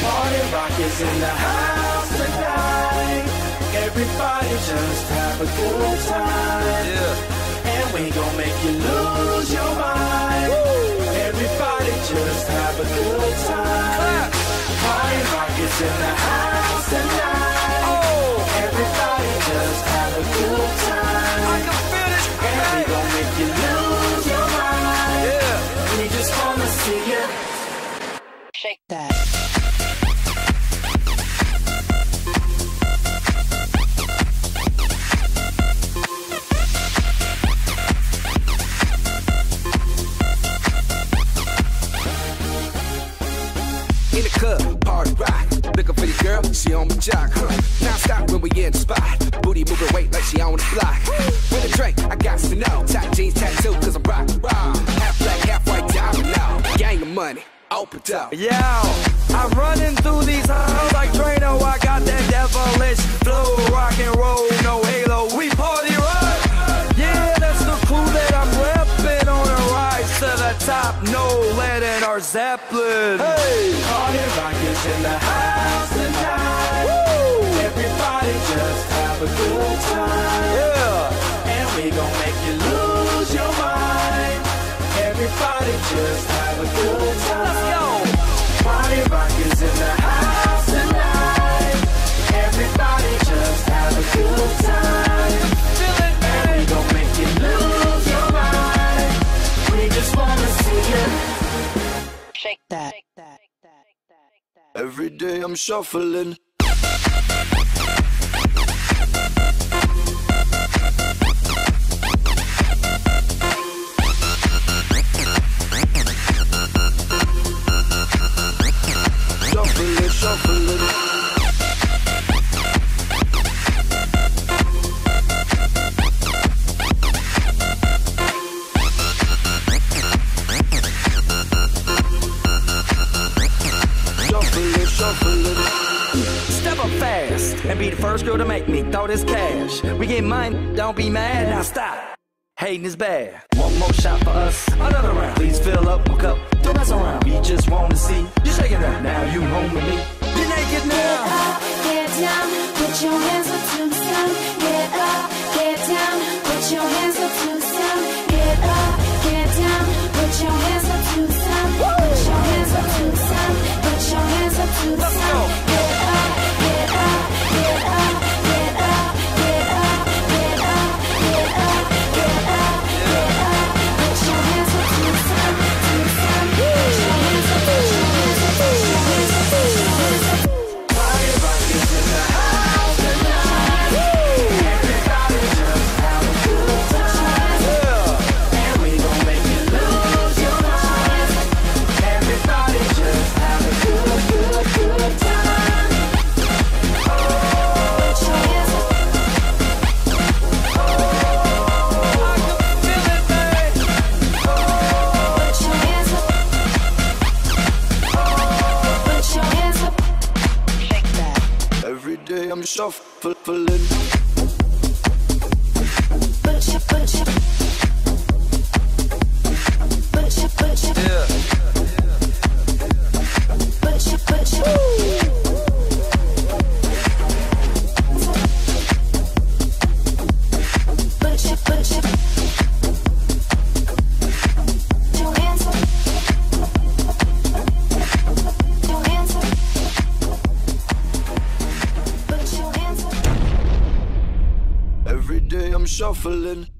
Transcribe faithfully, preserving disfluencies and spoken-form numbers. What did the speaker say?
Party rock is in the house tonight. Everybody just have a good time. Yeah. And we gon' make you lose your mind. Woo. Everybody just have a good time. Party rock is in the house tonight. Oh. Everybody just have a good time. I can feel it. And we gon' make you lose your mind. Yeah. We just wanna see you shake that. In the club, party rock. Looking for your girl, she on my jock. Huh. Now stop when we in the spot. Booty moving weight like she on the block. With a drink, I got to know. Tight jeans, tattoo, cause I'm rock, raw. Half black, half white, diamond now. Gang of money, open up. Yo, I'm running through these halls like Drano. I got that devilish flow. Rock and roll, no halo. We party rock. Yeah, that's the clue that I'm repping on a rise to the top. No lead in our Zeppelin. Hey, party rock is in the house tonight. Woo! Everybody just have a good time. Yeah, and we gon' make you lose your mind. Everybody just have a good time. let's go. Party rock is in the house tonight. Everybody just have a good time. Feel it, And we gon' make you lose your mind. We just wanna see you shake that. Every day I'm shuffling. Shuffling, shuffling. Shuffling, shuffling. Step up fast and be the first girl to make me throw this cash. We get mine, don't be mad. Now stop. Hating is bad. One more shot for us, another round. Please fill up my cup, don't mess around. We just want to see you shaking that. Now you home with me. You're naked now. Get up, get down, put your hands up to the sun. Get up, get down, put your hands up to the sun. Get up, get down, put your hands up to the sun. Put your hands up to the sun. Put your hands up to the Let's sun. go. Get up, get up, get up, get up, get up, get up, get up, get up, get up. Put your hands up to the sun, to the sun. Put your hands up, put your hands up, put your hands up, put your hands up. Party rock is in the house tonight. Everybody just have a good time. And we gon' make you lose your mind. Everybody just have a good, good, good time. Put your hands up. I can feel it, babe. Put your hands up. Put your hands up. Shake that. Every day I'm shuffling. Put your, put your, put your, put your, Yeah. put your, put your. Put your, put your. Your hands up. Your hands up. Put your hands up. Every day I'm shuffling.